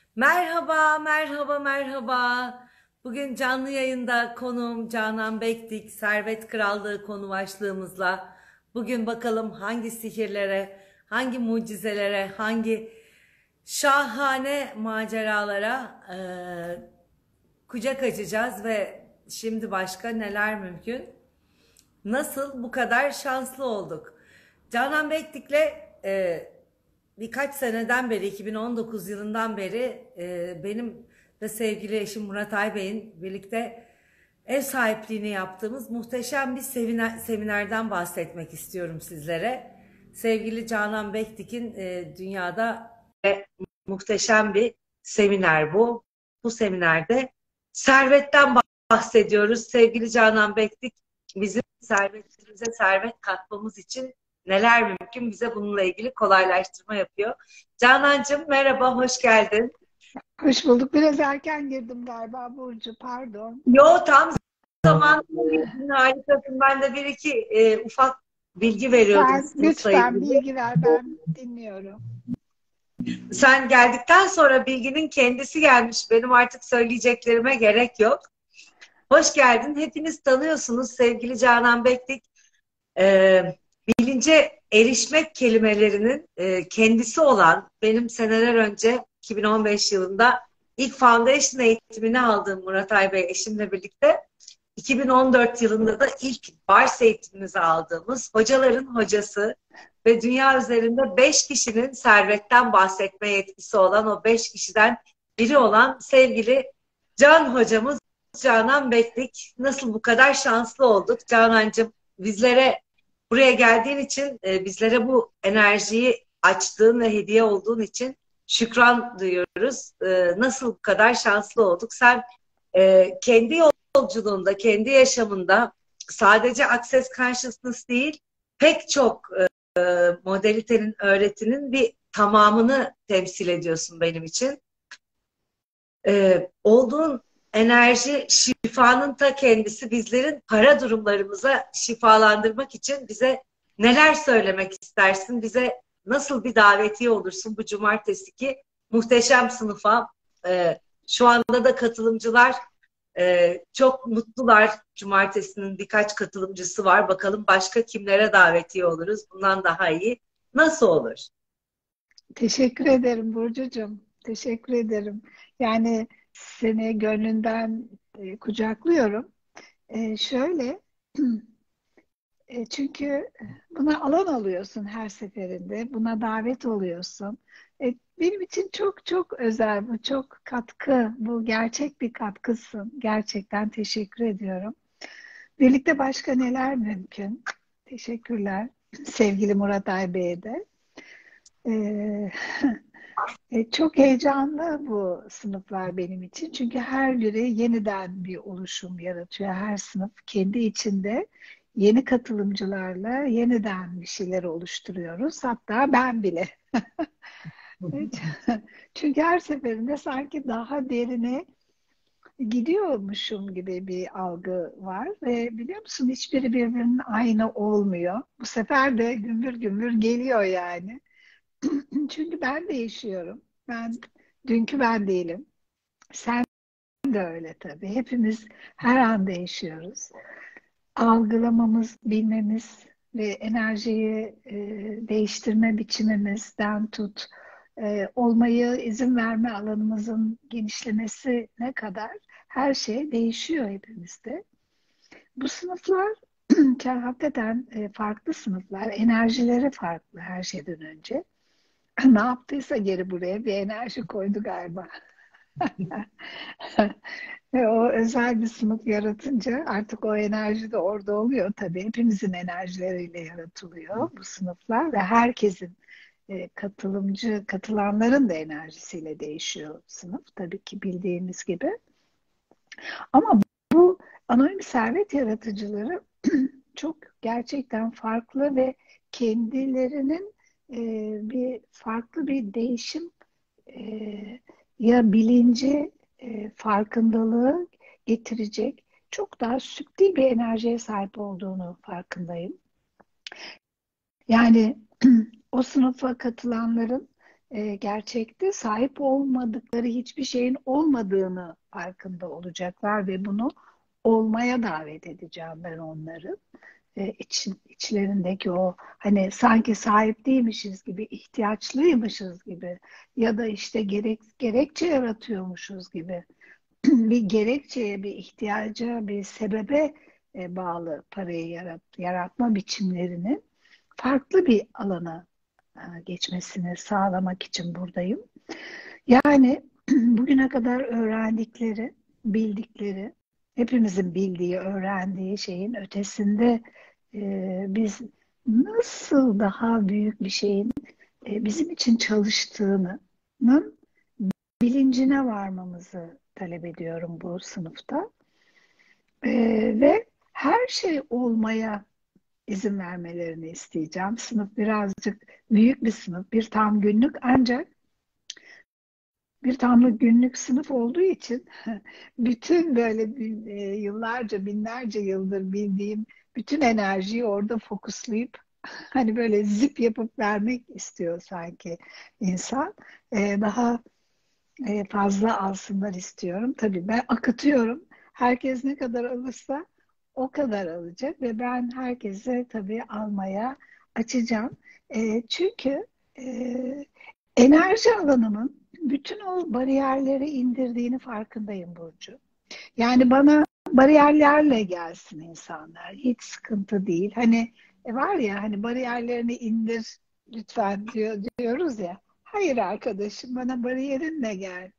Merhaba, merhaba, merhaba. Bugün canlı yayında konuğum Canan Bektik, Servet Krallığı konu başlığımızla. Bugün bakalım hangi sihirlere, hangi mucizelere, hangi şahane maceralara kucak açacağız ve şimdi başka neler mümkün? Nasıl bu kadar şanslı olduk? Canan Bektik'le birkaç seneden beri, 2019 yılından beri benim ve sevgili eşim Murat Aybey'in birlikte ev sahipliğini yaptığımız muhteşem bir seminerden bahsetmek istiyorum sizlere. Sevgili Canan Bektik'in dünyada muhteşem bir seminer bu. Bu seminerde servetten bahsediyoruz. Sevgili Canan Bektik, bizim servetimize servet katmamız için neler mümkün, bize bununla ilgili kolaylaştırma yapıyor. Canancığım merhaba, hoş geldin. Hoş bulduk. Biraz erken girdim galiba Burcu. Pardon. Yo, tam zaman harikasın. Ben de bir iki ufak bilgi veriyordum Sen sınıfla lütfen ilgili. bilgi ver. Ben dinliyorum. Sen geldikten sonra bilginin kendisi gelmiş. Benim artık söyleyeceklerime gerek yok. Hoş geldin. Hepiniz tanıyorsunuz sevgili Canan Bektik. Bilince erişmek kelimelerinin kendisi olan benim seneler önce 2015 yılında ilk foundation eğitimini aldığım Murat Aybey eşimle birlikte 2014 yılında da ilk bars eğitimimizi aldığımız hocaların hocası ve dünya üzerinde 5 kişinin servetten bahsetme yetkisi olan o 5 kişiden biri olan sevgili Can hocamız Canan Bektik. Nasıl bu kadar şanslı olduk Canancığım? Bizlere buraya geldiğin için, bizlere bu enerjiyi açtığın ve hediye olduğun için şükran duyuyoruz. Nasıl bu kadar şanslı olduk? Sen kendi yolculuğunda, kendi yaşamında sadece Access Consciousness değil, pek çok modalitenin, öğretinin bir tamamını temsil ediyorsun benim için. Olduğun enerji şifanın ta kendisi. Bizlerin para durumlarımıza şifalandırmak için bize neler söylemek istersin? Bize nasıl bir davetiye olursun bu cumartesiki muhteşem sınıfa? Şu anda da katılımcılar çok mutlular. Cumartesinin birkaç katılımcısı var. Bakalım başka kimlere davetiye oluruz? Bundan daha iyi. Nasıl olur? Teşekkür ederim Burcucuğum. Teşekkür ederim. Yani seni gönlünden kucaklıyorum. Şöyle çünkü buna alan alıyorsun her seferinde. Buna davet oluyorsun. Benim için çok çok özel. Bu çok katkı. Bu gerçek bir katkısın. Gerçekten teşekkür ediyorum. Birlikte başka neler mümkün? Teşekkürler. Sevgili Murat Aybey'e de. Ee, çok heyecanlı bu sınıflar benim için. Çünkü her biri yeniden bir oluşum yaratıyor. Her sınıf kendi içinde yeni katılımcılarla yeniden bir şeyler oluşturuyoruz. Hatta ben bile. Evet. Çünkü her seferinde sanki daha derine gidiyormuşum gibi bir algı var ve biliyor musun hiçbiri birbirinin aynı olmuyor. Bu sefer de gümbür gümbür geliyor yani. Çünkü ben değişiyorum. Dünkü ben değilim. Sen de öyle tabii. Hepimiz her an değişiyoruz. Algılamamız, bilmemiz ve enerjiyi değiştirme biçimimizden tut, olmayı izin verme alanımızın genişlemesine kadar her şey değişiyor hepimizde. Bu sınıflar hakikaten farklı sınıflar, enerjileri farklı her şeyden önce. Ne yaptıysa geri buraya bir enerji koydu galiba. Ve o özel bir sınıf yaratınca artık o enerji de orada oluyor tabii. Hepimizin enerjileriyle yaratılıyor bu sınıflar ve herkesin katılanların da enerjisiyle değişiyor sınıf. Tabii ki bildiğimiz gibi. Ama bu anonim servet yaratıcıları çok gerçekten farklı ve kendilerinin bir farklı bir değişim ya bilinci farkındalığı getirecek çok daha süptil bir enerjiye sahip olduğunu farkındayım. Yani o sınıfa katılanların gerçekte sahip olmadıkları hiçbir şeyin olmadığını farkında olacaklar ve bunu olmaya davet edeceğim ben onları. İçlerindeki o hani sanki sahip değilmişiz gibi, ihtiyaçlıymışız gibi ya da işte gerekçe yaratıyormuşuz gibi bir gerekçeye, bir ihtiyaca, bir sebebe bağlı parayı yaratma biçimlerinin farklı bir alana geçmesini sağlamak için buradayım. Yani bugüne kadar öğrendikleri, bildikleri, hepimizin bildiği, öğrendiği şeyin ötesinde biz nasıl daha büyük bir şeyin bizim için çalıştığının bilincine varmamızı talep ediyorum bu sınıfta. Ve her şey olmaya izin vermelerini isteyeceğim. Sınıf birazcık büyük bir sınıf, bir tam günlük ancak bir tam günlük sınıf olduğu için bütün böyle yıllarca, binlerce yıldır bildiğim bütün enerjiyi orada fokuslayıp hani böyle zip yapıp vermek istiyor sanki insan. Daha fazla alsınlar istiyorum. Tabii ben akıtıyorum. Herkes ne kadar alırsa o kadar alacak ve ben herkese tabii almaya açacağım. Çünkü enerji alanımın bütün o bariyerleri indirdiğini farkındayım Burcu. Yani bana bariyerlerle gelsin insanlar. Hiç sıkıntı değil. Hani var ya hani bariyerlerini indir lütfen diyoruz ya. Hayır arkadaşım bana bariyerinle gel.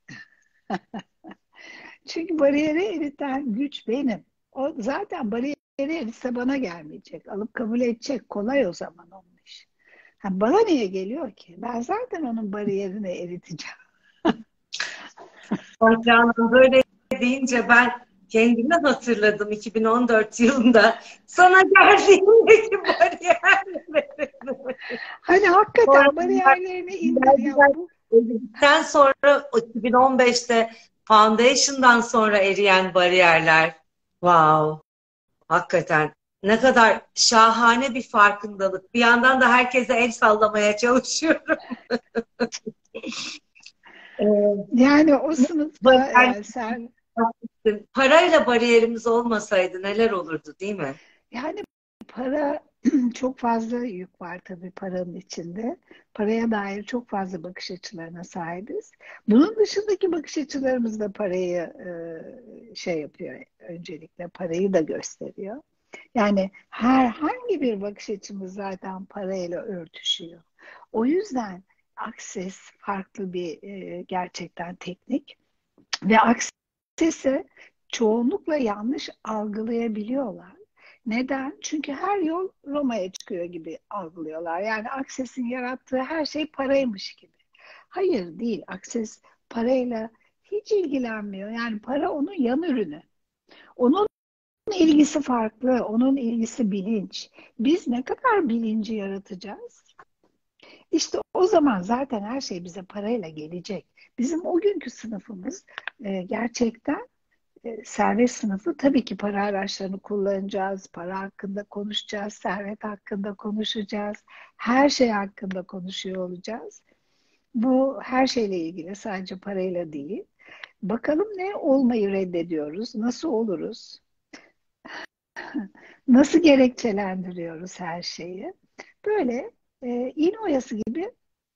Çünkü bariyeri eriten güç benim. O zaten bariyeri eritse bana gelmeyecek. Alıp kabul edecek. Kolay o zaman onun iş. Ha, bana niye geliyor ki? Ben zaten onun bariyerini eriteceğim. Canan böyle deyince ben kendimi hatırladım 2014 yılında. Sana geldiğindeki bariyerleri. Hani Sonra hakikaten bariyerlerini indir ya bu. evlilikten sonra 2015'te Foundation'dan sonra eriyen bariyerler. Wow, hakikaten ne kadar şahane bir farkındalık. Bir yandan da herkese el sallamaya çalışıyorum. Yani o sınıfta Bariyer, yani sen parayla bariyerimiz olmasaydı neler olurdu, değil mi? yani para çok fazla yük var tabii paranın içinde. Paraya dair çok fazla bakış açılarına sahibiz. Bunun dışındaki bakış açılarımız da parayı şey yapıyor. Öncelikle parayı da gösteriyor. Yani herhangi bir bakış açımız zaten parayla örtüşüyor. O yüzden Akses farklı bir gerçekten teknik ve Akses'i çoğunlukla yanlış algılayabiliyorlar. Neden? Çünkü her yol Roma'ya çıkıyor gibi algılıyorlar. Yani Akses'in yarattığı her şey paraymış gibi. Hayır değil. Akses parayla hiç ilgilenmiyor. Yani para onun yan ürünü. Onun ilgisi farklı. Onun ilgisi bilinç. Biz ne kadar bilinci yaratacağız? İşte o zaman zaten her şey bize parayla gelecek. Bizim o günkü sınıfımız gerçekten servet sınıfı. Tabii ki para araçlarını kullanacağız, para hakkında konuşacağız, servet hakkında konuşacağız, her şey hakkında konuşuyor olacağız. Bu her şeyle ilgili, sadece parayla değil. Bakalım ne olmayı reddediyoruz, nasıl oluruz, nasıl gerekçelendiriyoruz her şeyi. Böyle iğne oyası gibi,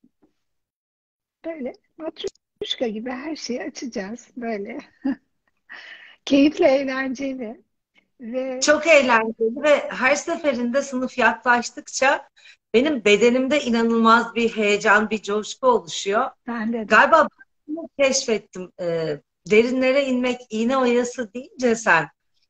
böyle matruşka gibi her şeyi açacağız. Böyle keyifli, eğlenceli ve Çok eğlenceli ve her seferinde sınıf yaklaştıkça benim bedenimde inanılmaz bir heyecan, bir coşku oluşuyor. bende de. Galiba bunu keşfettim. Derinlere inmek, iğne oyası deyince sen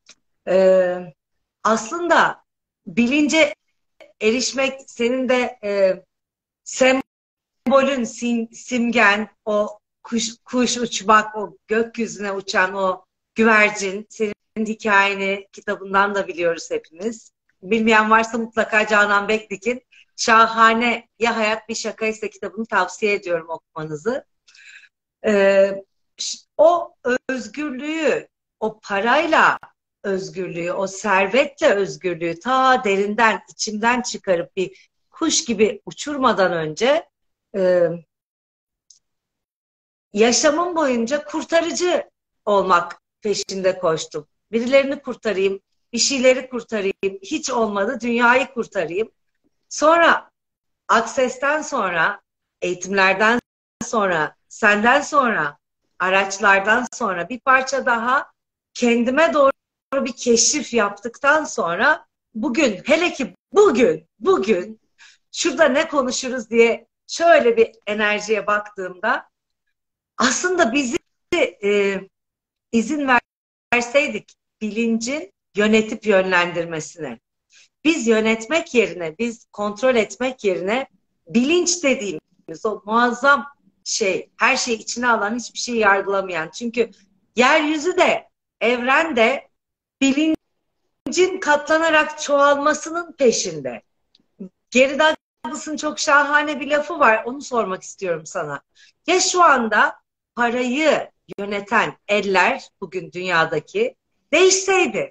aslında bilince erişmek senin de sembolün, simgen, o kuş uçmak, o gökyüzüne uçan o güvercin. Senin hikayeni kitabından da biliyoruz hepimiz. Bilmeyen varsa mutlaka Canan Bekdik'in Şahane Ya Hayat Bir Şakaysa kitabını tavsiye ediyorum okumanızı. O özgürlüğü, o parayla özgürlüğü, o servetle özgürlüğü ta derinden, içimden çıkarıp bir kuş gibi uçurmadan önce yaşamım boyunca kurtarıcı olmak peşinde koştum. Birilerini kurtarayım, bir şeyleri kurtarayım, hiç olmadı dünyayı kurtarayım. Sonra Akses'ten sonra, eğitimlerden sonra, senden sonra, araçlardan sonra bir parça daha kendime doğru bir keşif yaptıktan sonra bugün, hele ki bugün şurada ne konuşuruz diye şöyle bir enerjiye baktığımda aslında bizi e, izin verseydik bilincin yönetip yönlendirmesine. Biz yönetmek yerine, biz kontrol etmek yerine bilinç dediğimiz o muazzam şey, her şeyi içine alan, hiçbir şeyi yargılamayan. Çünkü yeryüzü de, evren de bilincin katlanarak çoğalmasının peşinde. Gary Douglas'ın çok şahane bir lafı var, onu sormak istiyorum sana. Ya şu anda parayı yöneten eller, bugün dünyadaki, değişseydi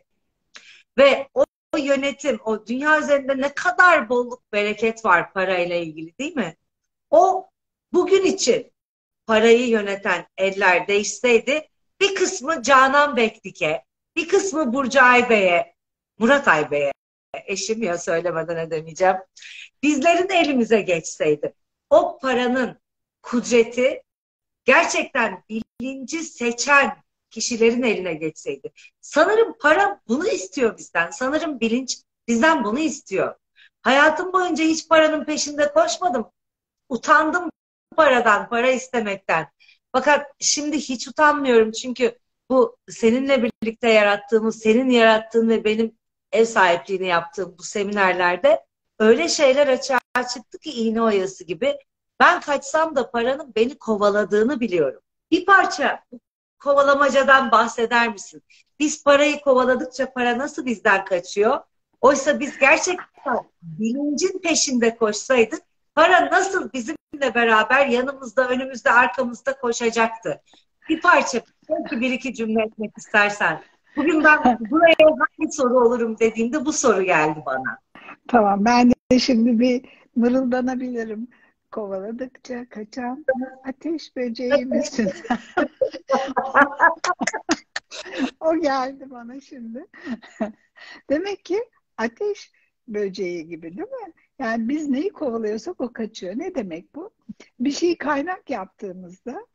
ve o yönetim, o dünya üzerinde ne kadar bolluk, bereket var parayla ilgili değil mi? O bugün için parayı yöneten eller değişseydi bir kısmı Canan Bekdik'e, bir kısmı Burcu Aybe'ye, Murat Aybe'ye, eşim ya söylemeden edemeyeceğim, bizlerin elimize geçseydi o paranın kudreti gerçekten bilinci seçen kişilerin eline geçseydi. Sanırım para bunu istiyor bizden. Sanırım bilinç bizden bunu istiyor. Hayatım boyunca hiç paranın peşinde koşmadım. Utandım paradan, para istemekten. Fakat şimdi hiç utanmıyorum çünkü bu seninle birlikte yarattığımız, senin yarattığın ve benim ev sahipliğini yaptığım bu seminerlerde öyle şeyler açığa çıktı ki iğne oyası gibi. Ben kaçsam da paranın beni kovaladığını biliyorum. Bir parça bu kovalamacadan bahseder misin? Biz parayı kovaladıkça para nasıl bizden kaçıyor? Oysa biz gerçekten bilincin peşinde koşsaydık para nasıl bizimle beraber yanımızda, önümüzde, arkamızda koşacaktı? Bir parça, belki bir iki cümle etmek istersen. Bugün ben buraya hangi soru olurum dediğimde bu soru geldi bana. Tamam, ben de şimdi bir mırıldanabilirim. Kovaladıkça kaçan ateş böceği misin? O geldi bana şimdi. Demek ki ateş böceği gibi değil mi? Yani biz neyi kovalıyorsak o kaçıyor. Ne demek bu? Bir şeyi kaynak yaptığımızda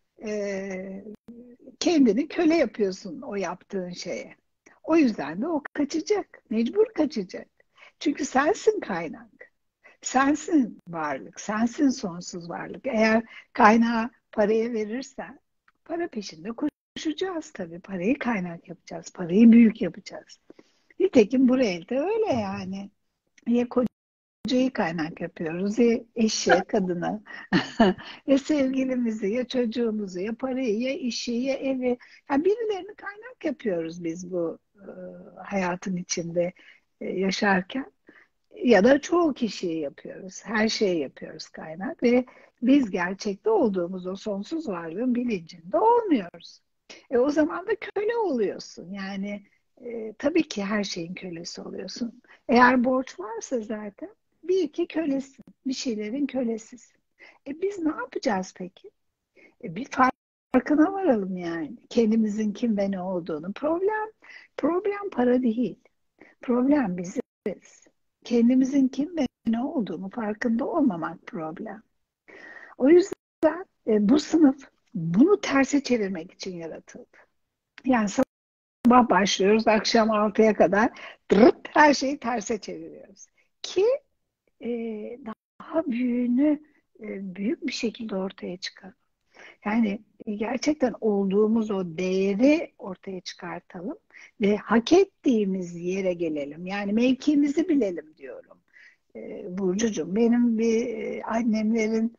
kendini köle yapıyorsun o yaptığın şeye. O yüzden de o kaçacak. Mecbur kaçacak. Çünkü sensin kaynak. Sensin varlık. Sensin sonsuz varlık. Eğer kaynağı paraya verirsen para peşinde koşacağız tabii. Parayı kaynak yapacağız. Parayı büyük yapacağız. Nitekim bu elde öyle yani. Ya kocayı kaynak yapıyoruz, ya eşi, kadını, ya sevgilimizi, ya çocuğumuzu, ya parayı, ya işi, ya evi. Yani birilerini kaynak yapıyoruz biz bu hayatın içinde yaşarken. Ya da çoğu kişiyi yapıyoruz. Her şeyi yapıyoruz kaynak ve biz gerçekte olduğumuz o sonsuz varlığın bilincinde olmuyoruz. O zaman da köle oluyorsun. Yani tabii ki her şeyin kölesi oluyorsun. Eğer borç varsa zaten bir iki kölesin. Bir şeylerin kölesisin. Biz ne yapacağız peki? Bir farkına varalım yani. Kendimizin kim ve ne olduğunu. Problem para değil. Problem biziz. Kendimizin kim ve ne olduğunu farkında olmamak problem. O yüzden bu sınıf bunu terse çevirmek için yaratıldı. Yani sabah başlıyoruz, akşam 6'ya kadar dırıt, her şeyi terse çeviriyoruz. Ki e, daha büyüğünü büyük bir şekilde ortaya çıkar. Yani gerçekten olduğumuz o değeri ortaya çıkartalım ve hak ettiğimiz yere gelelim. Yani mevkimizi bilelim diyorum. Burcucuğum, benim bir annemlerin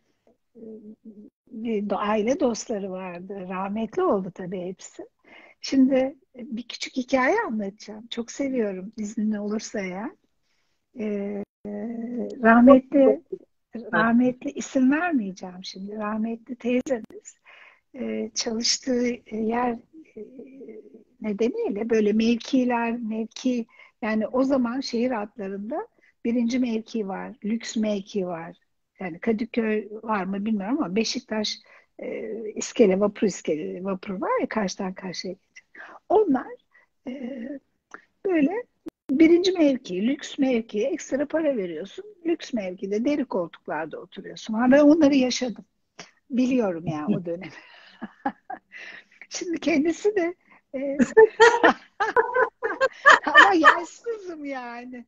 bir aile dostları vardı. Rahmetli oldu tabii hepsi. Şimdi bir küçük hikaye anlatacağım. Çok seviyorum iznin olursa eğer. Ee, rahmetli rahmetli isim vermeyeceğim şimdi. Rahmetli teyzemiz çalıştığı yer e, nedeniyle böyle mevki yani o zaman şehir adlarında birinci mevki var, lüks mevki var. Yani Kadıköy var mı bilmiyorum ama Beşiktaş İskele, vapur var ya, karşıdan karşıya geçen. Onlar e, böyle birinci mevki, lüks mevki, ekstra para veriyorsun. Lüks mevkide deri koltuklarda oturuyorsun. Ha, ben onları yaşadım. Biliyorum yani o dönem. Şimdi kendisi de e, ama yaşsızım yani.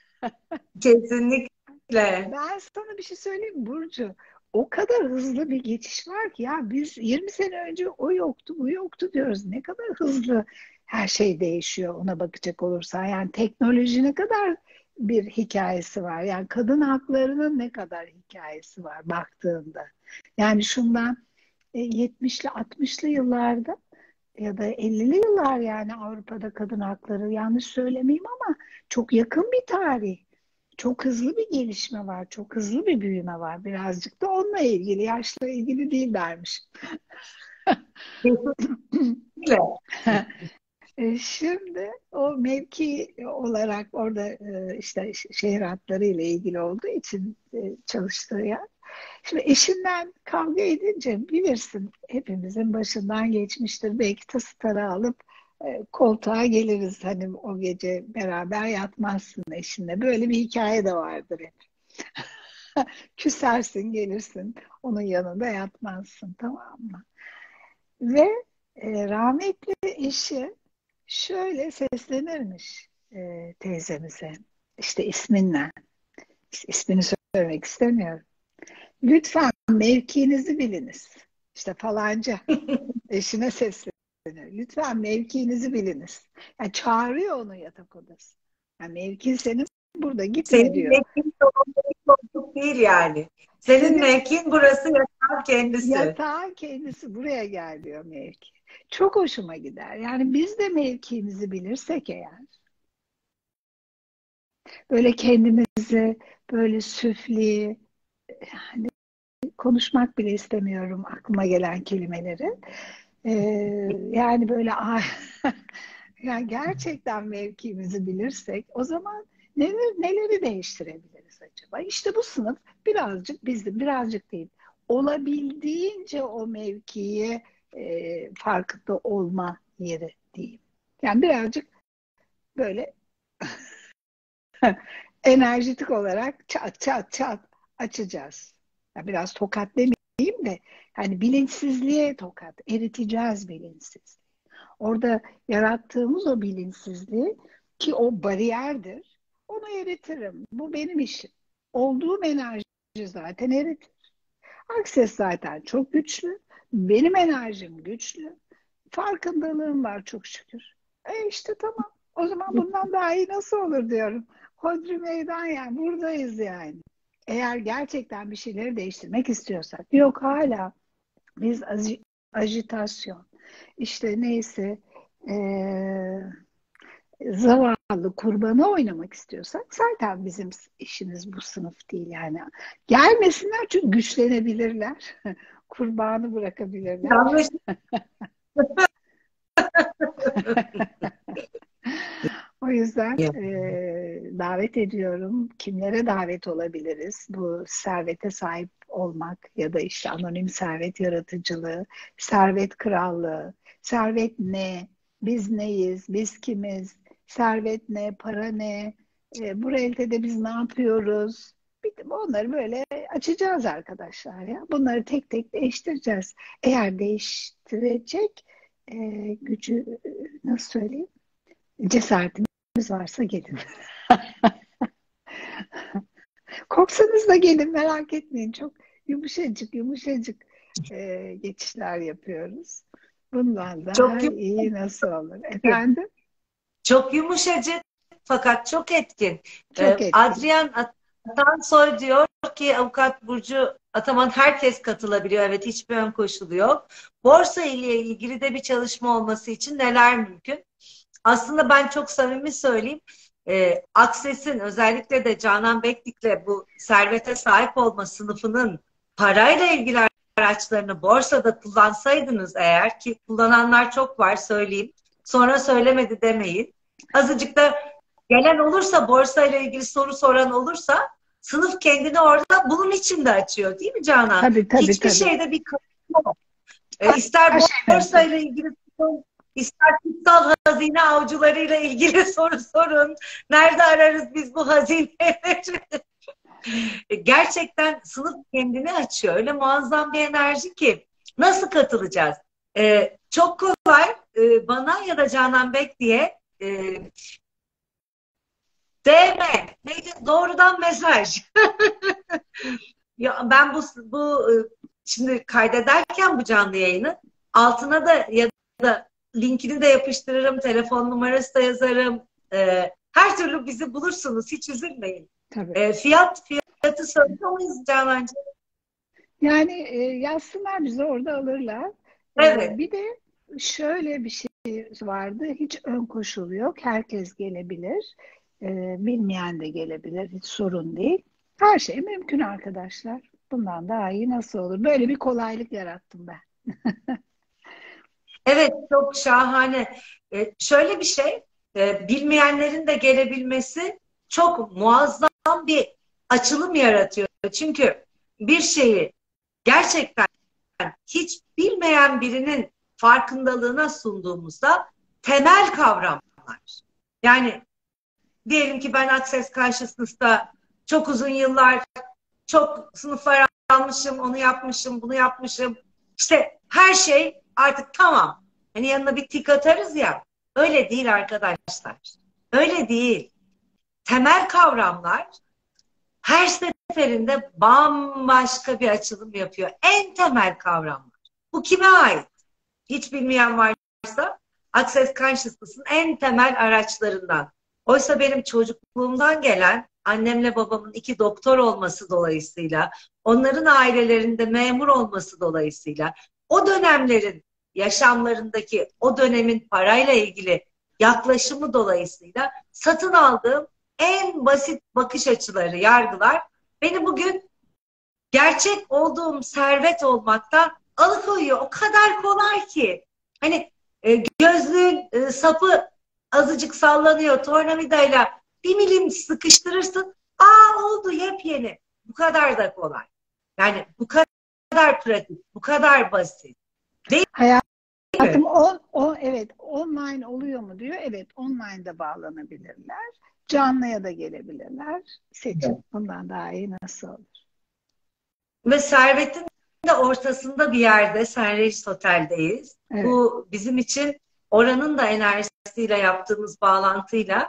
Kesinlikle. Ben sana bir şey söyleyeyim mi Burcu? O kadar hızlı bir geçiş var ki, ya biz 20 sene önce o yoktu, bu yoktu diyoruz. Ne kadar hızlı her şey değişiyor ona bakacak olursa. Yani teknoloji ne kadar bir hikayesi var. Yani kadın haklarının ne kadar hikayesi var baktığında. Yani şundan 70'li 60'lı yıllarda ya da 50'li yıllar, yani Avrupa'da kadın hakları, yanlış söylemeyeyim ama çok yakın bir tarih. Çok hızlı bir gelişme var, çok hızlı bir büyüme var. Birazcık da onunla ilgili, yaşla ilgili değil dermiş. Kesinlikle. Şimdi o mevki olarak orada işte şehir hatları ile ilgili olduğu için çalıştığı yer. Şimdi eşinden kavga edince bilirsin, hepimizin başından geçmiştir. Belki tası tarağı alıp koltuğa geliriz. Hani o gece beraber yatmazsın eşinle. Böyle bir hikaye de vardır hep. Küsersin, gelirsin. Onun yanında yatmazsın, tamam mı? Ve rahmetli eşi şöyle seslenirmiş teyzemize. İşte isminle. İsmini söylemek istemiyorum. Lütfen mevkinizi biliniz. İşte falanca eşine sesleniyor. Lütfen mevkinizi biliniz. Yani çağırıyor onu yatak odası. Yani mevkin senin, burada gitme Senin diyor. mevkin salonda bir koltuk değil yani. Senin Senin mevkin burası, yatağın kendisi. yatağın kendisi, buraya gel diyor mevki. Çok hoşuma gider. Yani biz de mevkimizi bilirsek eğer, böyle kendimizi böyle süfli, hani konuşmak bile istemiyorum aklıma gelen kelimeleri. Ee, Yani böyle yani gerçekten mevkimizi bilirsek, o zaman neleri değiştirebiliriz acaba? İşte bu sınıf birazcık bizim, birazcık değil, olabildiğince o mevkiye farkında olma yeri diyeyim. Yani birazcık böyle enerjitik olarak çat çat çat açacağız. Ya biraz tokat demeyeyim de, hani bilinçsizliğe tokat, eriteceğiz bilinçsiz. Orada yarattığımız o bilinçsizliği, ki o bariyerdir, onu eritirim. Bu benim işim. Olduğum enerji zaten eritir. Akses zaten çok güçlü. Benim enerjim güçlü. Farkındalığım var çok şükür. İşte tamam. O zaman bundan daha iyi nasıl olur diyorum. Hodri meydan, yani buradayız yani. Eğer gerçekten bir şeyleri değiştirmek istiyorsak. Yok, hala biz ajitasyon, işte neyse, zavallı kurbanı oynamak istiyorsak, zaten bizim işimiz bu sınıf değil yani. Gelmesinler, çünkü güçlenebilirler. Kurbanı bırakabilirler. Yanlış. O yüzden davet ediyorum. Kimlere davet olabiliriz? Bu servete sahip olmak ya da işte anonim servet yaratıcılığı, servet krallığı, servet ne? Biz neyiz? Biz kimiz? Servet ne? Para ne? Bu realitede biz ne yapıyoruz? Onları böyle açacağız arkadaşlar ya. Bunları tek tek değiştireceğiz. Eğer değiştirecek gücü, nasıl söyleyeyim, cesaretiniz varsa gelin. Korksanız da gelin, merak etmeyin. Çok yumuşacık yumuşacık geçişler yapıyoruz. Bundan daha Çok iyi nasıl olur? yumuşacık. Efendim? Çok yumuşacık fakat çok etkin. Çok etkin. Adrian Atansoy diyor ki Avukat Burcu Ataman, herkes katılabiliyor. Evet, hiçbir ön koşulu yok. Borsa ile ilgili de bir çalışma olması için neler mümkün? Aslında ben çok samimi söyleyeyim. Akses'in, özellikle de Canan Beklik'le bu servete sahip olma sınıfının parayla ilgili araçlarını borsada kullansaydınız eğer, ki kullananlar çok var söyleyeyim. Sonra söylemedi demeyin. Azıcık da gelen olursa, borsayla ilgili soru soran olursa, sınıf kendini orada bunun için de açıyor, değil mi Canan? Tabii tabii Hiçbir tabii. şeyde bir İster Her şey mümkün. borsayla ilgili sorun, ister kutsal hazine avcılarıyla ilgili soru sorun. Nerede ararız biz bu hazineleri? Gerçekten sınıf kendini açıyor. Öyle muazzam bir enerji ki. Nasıl katılacağız? Çok kolay. Bana ya da Canan Bek diye DM, neydi? Doğrudan mesaj. Ya ben şimdi kaydederken bu canlı yayını altına da ya da linkini de yapıştırırım, telefon numarası da yazarım. Her türlü bizi bulursunuz, hiç üzülmeyin. Tabii. Fiyatı söylüyor muyuz Canancığım? Yani yazsınlar bizi orada alırlar. Evet. Bir de şöyle bir şey vardı. Hiç ön koşul yok. Herkes gelebilir. Bilmeyen de gelebilir. Hiç sorun değil. Her şey mümkün arkadaşlar. Bundan daha iyi nasıl olur? Böyle bir kolaylık yarattım ben. Evet, çok şahane. Şöyle bir şey, bilmeyenlerin de gelebilmesi çok muazzam bir açılım yaratıyor. Çünkü bir şeyi gerçekten hiç bilmeyen birinin farkındalığına sunduğumuzda temel kavramlar. Yani diyelim ki ben Access Consciousness'ta çok uzun yıllar çok sınıflar almışım, onu yapmışım, bunu yapmışım. İşte her şey artık tamam. Hani yanına bir tik atarız ya. Öyle değil arkadaşlar. Öyle değil. Temel kavramlar her seferinde bambaşka bir açılım yapıyor. En temel kavramlar. Bu kime ait? Hiç bilmeyen varsa Access Consciousness'ın en temel araçlarından. Oysa benim çocukluğumdan gelen annemle babamın iki doktor olması dolayısıyla, onların ailelerinde memur olması dolayısıyla, o dönemlerin yaşamlarındaki o dönemin parayla ilgili yaklaşımı dolayısıyla satın aldığım en basit bakış açıları, yargılar beni bugün gerçek olduğum servet olmaktan alıkoyuyor. O kadar kolay ki. Hani gözlüğün sapı azıcık sallanıyor. Tornavidayla bir milim sıkıştırırsın. Aa, oldu, yepyeni. Bu kadar da kolay. Yani bu kadar pratik, bu kadar basit. Değil Hayatım mi? evet online oluyor mu diyor. Evet online'da bağlanabilirler. Canlıya da gelebilirler. Seçim. Bundan daha iyi nasıl olur? Ve servetin de ortasında bir yerde Senreis Otel'deyiz. Evet. Bu bizim için oranın da enerjisiyle yaptığımız bağlantıyla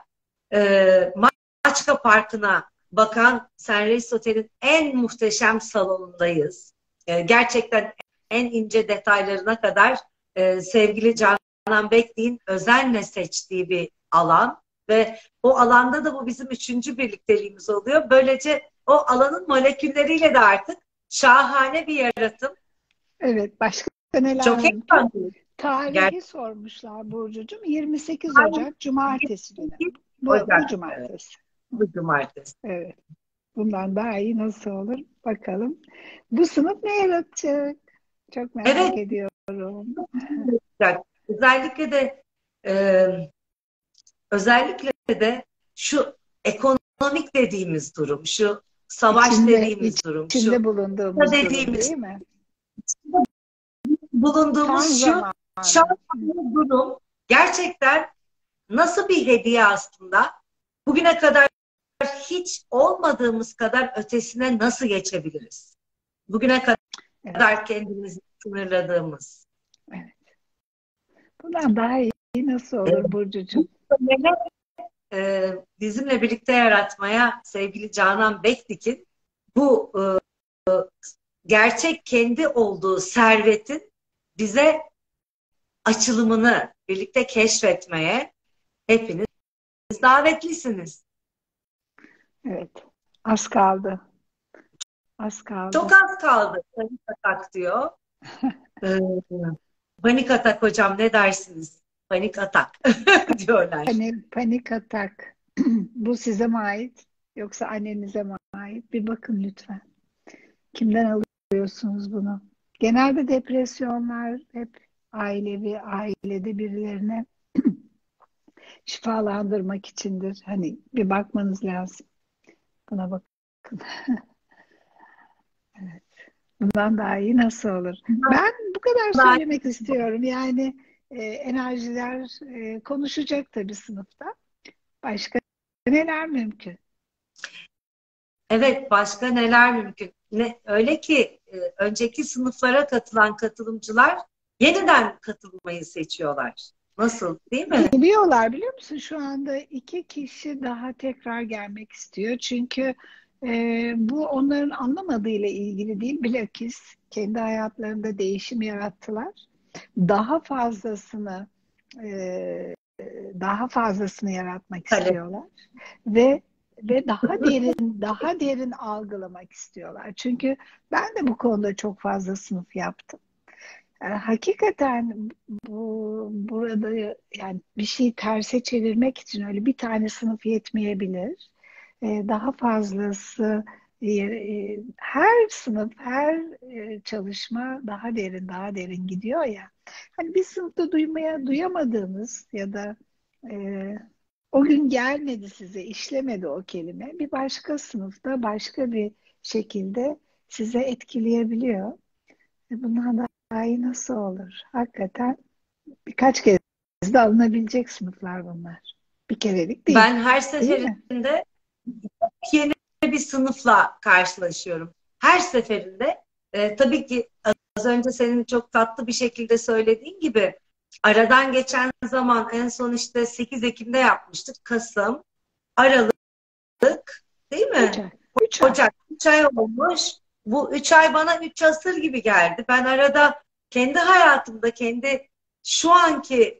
Maçka Parkı'na bakan Senreis Otel'in en muhteşem salonundayız. Gerçekten en ince detaylarına kadar sevgili Canan Bekli'nin özenle seçtiği bir alan ve o alanda da bu bizim üçüncü birlikteliğimiz oluyor. Böylece o alanın molekülleriyle de artık şahane bir yaratım. Evet. Başka neler Çok mümkün? heyecanlıyım. Tarihi Gerçekten sormuşlar Burcucuğum. 28 Ocak Cumartesi günü. 28 Bu Ocak. Evet, cumartesi. bu cumartesi. Evet. Bundan daha iyi nasıl olur? Bakalım. Bu sınıf ne yaratacak? Çok merak Evet, ediyorum. özellikle de e, özellikle de şu ekonomik dediğimiz durum, şu savaş İçinde, dediğimiz durum, şu içinde bulunduğumuz durum dediğimiz, değil mi? bulunduğumuz Tam şu zamanı. an durum gerçekten nasıl bir hediye aslında? Bugüne kadar hiç olmadığımız kadar ötesine nasıl geçebiliriz? Bugüne Evet, kadar kendimizi sınırladığımız. evet. Bundan daha iyi nasıl E, olur Bu Burcucuğum? dönemi bizimle birlikte yaratmaya sevgili Canan Bekdik'in bu gerçek kendi olduğu servetin bize açılımını birlikte keşfetmeye hepiniz davetlisiniz. Evet. Az kaldı. Az Çok kaldı. az kaldı. Panik atak diyor. Ee, Panik atak hocam, ne dersiniz? Panik atak diyorlar. Panik atak. Bu size mi ait? Yoksa annenize mi ait? Bir bakın lütfen. Kimden alıyorsunuz bunu? Genelde depresyonlar hep ailevi, ailede birilerine şifalandırmak içindir. Hani bir bakmanız lazım. Buna bakın. Evet. Bundan daha iyi nasıl olur? Ben bu kadar söylemek istiyorum. Yani enerjiler konuşacak tabii sınıfta. Başka neler mümkün? Evet, başka neler mümkün? Öyle ki önceki sınıflara katılan katılımcılar yeniden katılmayı seçiyorlar. Nasıl, değil mi? Geliyorlar biliyor musun? Şu anda 2 kişi daha tekrar gelmek istiyor. Çünkü bu onların anlamadığıyla ilgili değil. Bilakis kendi hayatlarında değişim yarattılar. Daha fazlasını e, daha fazlasını yaratmak Talep. istiyorlar ve daha derin algılamak istiyorlar. Çünkü ben de bu konuda çok fazla sınıf yaptım. Hakikaten burada yani bir şeyi terse çevirmek için öyle bir tane sınıf yetmeyebilir. Daha fazlası her sınıf, her çalışma daha derin gidiyor ya. Hani bir sınıfta duyamadığınız ya da e, o gün gelmedi size, işlemedi o kelime. Bir başka sınıfta başka bir şekilde size etkileyebiliyor. Bundan daha iyi nasıl olur? Hakikaten birkaç kez de alınabilecek sınıflar bunlar. Bir kerelik değil, Ben her değil mi? seferinde yeni bir sınıfla karşılaşıyorum. Her seferinde tabii ki az önce senin çok tatlı bir şekilde söylediğin gibi aradan geçen zaman en son işte 8 Ekim'de yapmıştık. Kasım, Aralık, değil 3 mi? ay. 3 ay. Ocak 3 ay olmuş. Bu 3 ay bana 3 asır gibi geldi. Ben arada kendi hayatımda, kendi şu anki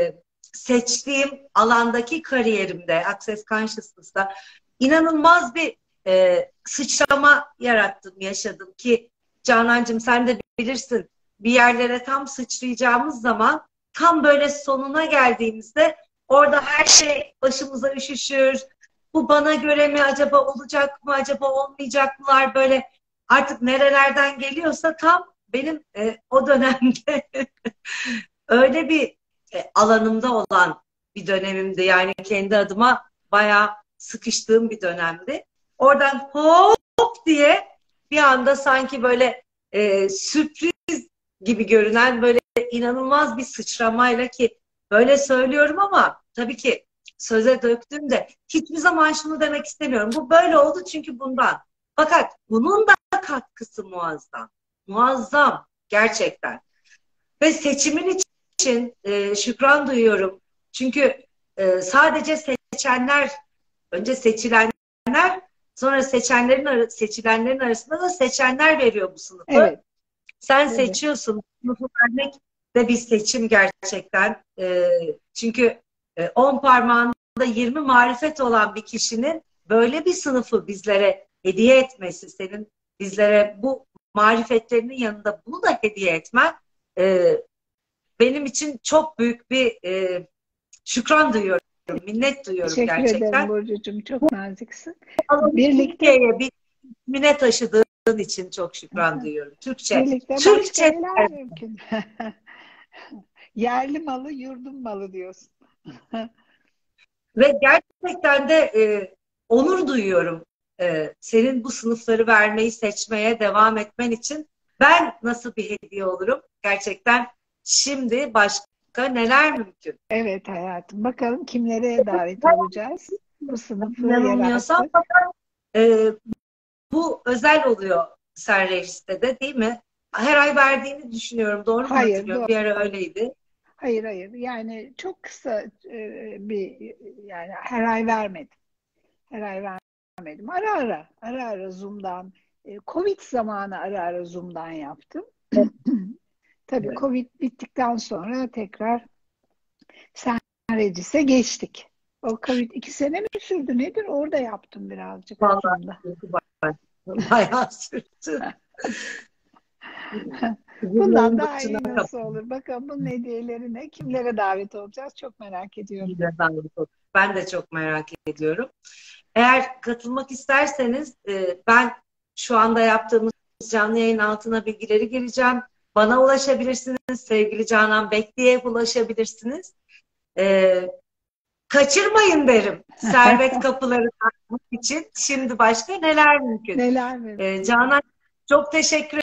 seçtiğim alandaki kariyerimde, Access Consciousness'ta inanılmaz bir sıçrama yarattım, yaşadım ki Canancığım sen de bilirsin bir yerlere tam sıçrayacağımız zaman tam böyle sonuna geldiğimizde orada her şey başımıza üşüşür, bu bana göre mi acaba olacak mı acaba olmayacak mılar böyle artık nerelerden geliyorsa tam benim o dönemde öyle bir alanımda olan bir dönemimdi. Yani kendi adıma bayağı sıkıştığım bir dönemdi. Oradan hop diye bir anda sanki böyle sürpriz gibi görünen böyle inanılmaz bir sıçramayla ki böyle söylüyorum ama tabii ki söze döktüğümde hiçbir zaman şunu demek istemiyorum. Bu böyle oldu çünkü bundan. Fakat bunun da katkısı muazzam. Muazzam gerçekten. Ve seçimin için şükran duyuyorum. Çünkü sadece seçenler, önce seçilenler, sonra seçilenlerin arasında da seçenler veriyor bu sınıfı. Evet, Sen evet. seçiyorsun. Sınıfı vermek de bir seçim gerçekten. Çünkü 10 parmağında 20 marifet olan bir kişinin böyle bir sınıfı bizlere hediye etmesi, senin bizlere bu marifetlerinin yanında bunu da hediye etmen e, benim için çok büyük bir şükran duyuyorum, minnet duyuyorum Teşekkür ederim gerçekten. Burcucuğum. Bu Çok naziksin. alanı Birlikte Türkiye'ye bir ismine taşıdığın için çok şükran duyuyorum. Türkçe. birlikte başka Türkçe neler mümkün? Yerli malı, yurdum malı diyorsun. ve gerçekten de onur duyuyorum senin bu sınıfları vermeyi seçmeye devam etmen için. Ben nasıl bir hediye olurum? Gerçekten şimdi başka neler mümkün? Evet hayatım. Bakalım kimlere davet olacağız? Bu sınıfı Yanılmıyorsam yarattık. e, bu özel oluyor Sen Reis'te de değil mi? Her ay verdiğini düşünüyorum. Doğru mu Hayır, hatırlıyorum? Bir ara doğru. öyleydi. Hayır, hayır. Yani çok kısa bir yani her ay vermedim. Her ay vermedim. Ara ara Zoom'dan Covid zamanı ara ara Zoom'dan yaptım. Tabii Evet. Covid bittikten sonra tekrar Sen Recis'e geçtik. O Covid 2 sene mi sürdü nedir? Orada yaptım birazcık Vallahi Zoom'da. bayağı sürdü. Bundan Yılların daha başına iyi nasıl olur? Bakalım bunun hediyeleri ne? Kimlere davet olacağız? Çok merak ediyorum. kapatıldı. Ben de çok merak ediyorum. Eğer katılmak isterseniz ben şu anda yaptığımız canlı yayın altına bilgileri gireceğim. Bana ulaşabilirsiniz. Sevgili Canan Bekli'ye ulaşabilirsiniz. E, Kaçırmayın derim. Servet kapıları açmak için. Şimdi başka neler mümkün? Neler mümkün? Canan çok teşekkür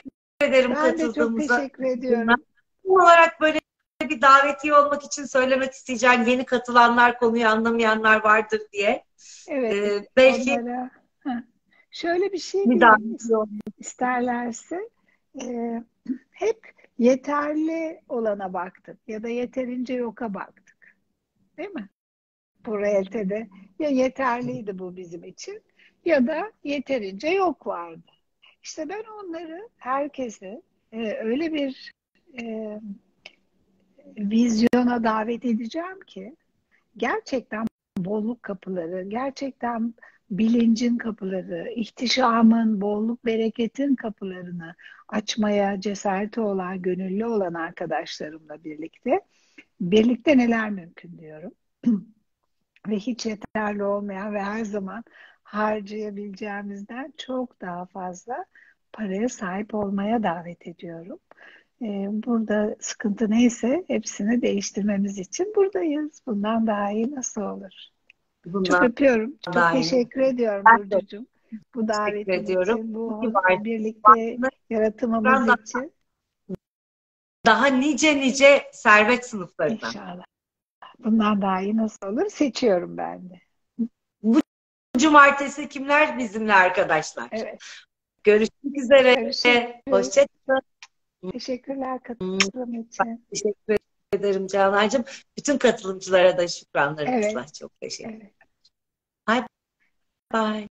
ederim Ben de çok katıldığımıza. teşekkür ediyorum. Son olarak böyle bir davetiye olmak için söylemek isteyeceğim yeni katılanlar, konuyu anlamayanlar vardır diye. Evet, Belki onlara şöyle bir şey bir diyeyim davetiye olmak. isterlerse. e, Hep yeterli olana baktık ya da yeterince yoka baktık. Değil mi? Bu realitede ya yeterliydi bu bizim için ya da yeterince yok vardı. İşte ben onları herkese öyle bir e, vizyona davet edeceğim ki gerçekten bolluk kapıları, gerçekten bilincin kapıları, ihtişamın, bolluk, bereketin kapılarını açmaya cesareti olan, gönüllü olan arkadaşlarımla birlikte neler mümkün diyorum. Ve hiç yeterli olmayan ve her zaman harcayabileceğimizden çok daha fazla paraya sahip olmaya davet ediyorum. Burada sıkıntı neyse hepsini değiştirmemiz için buradayız. Bundan daha iyi nasıl olur? Çok Bundan öpüyorum. Çok daha iyi. teşekkür ediyorum Ben de Burcucuğum. Bu teşekkür davetin ediyorum. için, İyi bu var. birlikte yaratımımız Daha, için. daha nice servet sınıflarına. İnşallah. Bundan daha iyi nasıl olur? Seçiyorum ben de. Bu cumartesi kimler bizimle arkadaşlar? Evet. Görüşmek üzere. Görüşürüz. Hoşçakalın. Teşekkürler katılım için. Teşekkür ederim Canancığım. Bütün katılımcılara da şükranlarımızla Evet. çok teşekkür ederim. Evet. Bye bye.